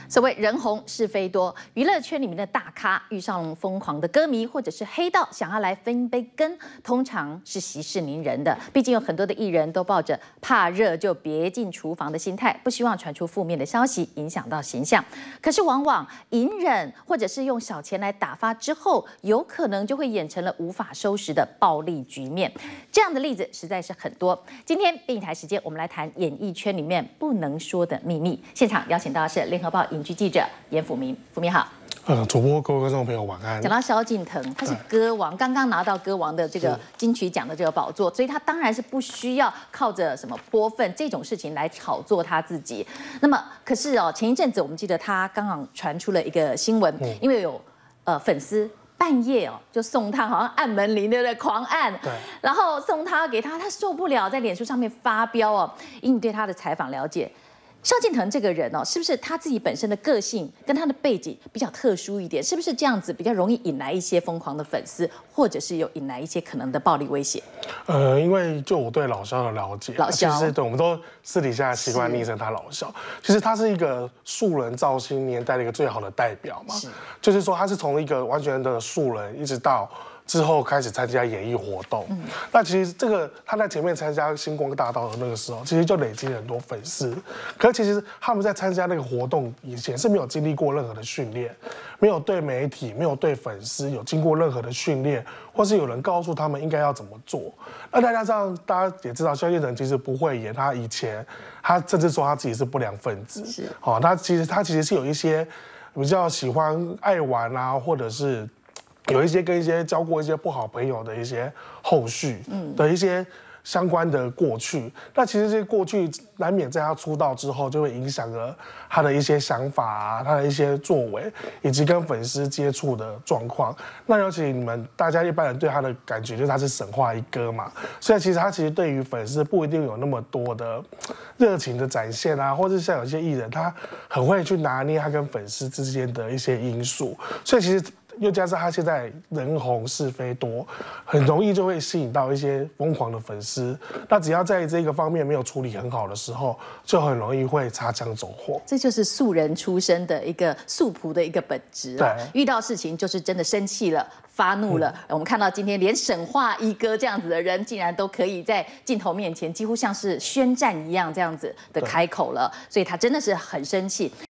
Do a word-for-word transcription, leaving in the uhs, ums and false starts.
所谓人红是非多，娱乐圈里面的大咖遇上疯狂的歌迷或者是黑道想要来分一杯羹，通常是息事宁人的。毕竟有很多的艺人都抱着怕热就别进厨房的心态，不希望传出负面的消息，影响到形象。可是往往隐忍或者是用小钱来打发之后，有可能就会演成了无法收拾的暴力局面。这样的例子实在是很多。今天电影台时间，我们来谈演艺圈里面不能说的秘密。现场邀请到的是联合报影剧记者严辅民，辅民好。 呃，主播各位观众朋友晚安。 讲到萧敬腾，他是歌王，刚刚拿到歌王的这个金曲奖的这个宝座，所以他当然是不需要靠着什么泼粪这种事情来炒作他自己。那么，可是哦，前一阵子我们记得他刚刚传出了一个新闻，嗯、因为有呃粉丝半夜哦就送他，好像按门铃对不对？狂按， 对， 然后送他给他，他受不了，在脸书上面发飙哦。以你对他的采访了解，萧敬腾这个人哦，是不是他自己本身的个性跟他的背景比较特殊一点？是不是这样子比较容易引来一些疯狂的粉丝，或者是有引来一些可能的暴力威胁？ 呃，因为就我对老萧的了解， 老萧其实对我们都私底下习惯昵称他老萧。其实他是一个素人造星年代的一个最好的代表嘛，是就是说他是从一个完全的素人，一直到之后开始参加演艺活动，嗯、那其实这个他在前面参加星光大道的那个时候，其实就累积了很多粉丝。可是其实他们在参加那个活动以前是没有经历过任何的训练，没有对媒体、没有对粉丝有经过任何的训练，或是有人告诉他们应该要怎么做。那大家这样，大家也知道，萧敬腾其实不会演，他以前他甚至说他自己是不良分子，是好、哦，他其实他其实是有一些比较喜欢爱玩啊，或者是有一些跟一些交过一些不好朋友的一些后续的一些相关的过去，那其实这些过去难免在他出道之后就会影响了他的一些想法啊，他的一些作为，以及跟粉丝接触的状况。那尤其你们大家一般人对他的感觉就是他是神话一哥嘛，所以其实他其实对于粉丝不一定有那么多的热情的展现啊，或者像有些艺人他很会去拿捏他跟粉丝之间的一些因素，所以其实。又加上他现在人红是非多，很容易就会吸引到一些疯狂的粉丝。那只要在这个方面没有处理很好的时候，就很容易会擦枪走火。 这就是素人出身的一个素朴的一个本质啊。遇到事情就是真的生气了。发怒了，嗯、我们看到今天连神话一哥这样子的人，竟然都可以在镜头面前几乎像是宣战一样这样子的开口了，所以他真的是很生气。